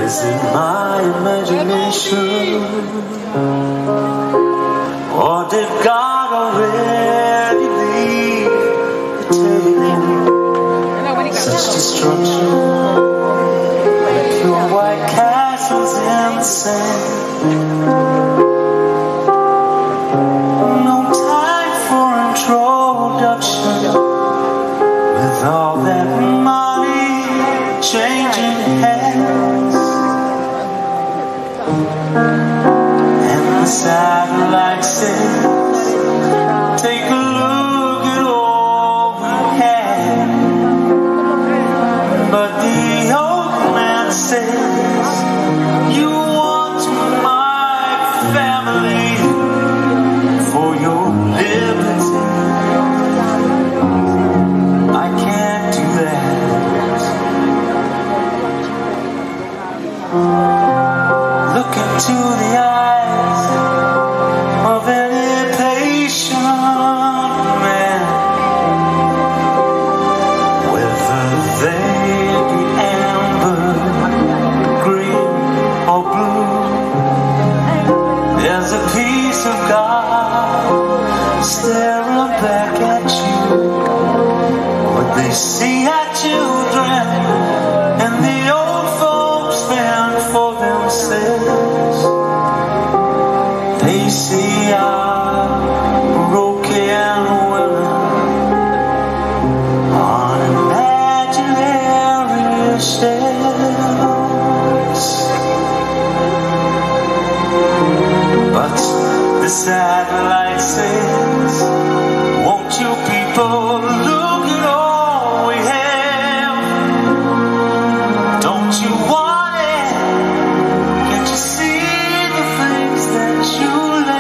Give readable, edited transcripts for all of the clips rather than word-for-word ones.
Is it my imagination, or did God already leave the table? Such destruction, pure white castles in the sand. No time for introduction, with all that money changing hands. And the satellite says, take a look at all we had. But the old man says, you want my family for your liberty. I can't do that. Look into the eyes of any patient man, whether they be amber, green or blue. There's a piece of God staring back at you. What they see are children, and the old folks fend for themselves. They see our broken women on imaginary shelves. But the satellite says, won't you people look at all we have? Don't you want it? Can't you see the things that you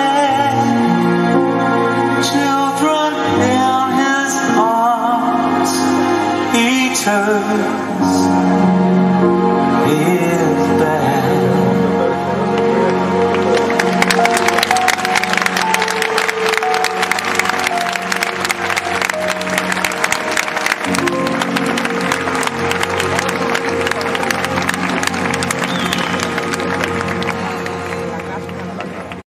left? Children in his arms, eternal.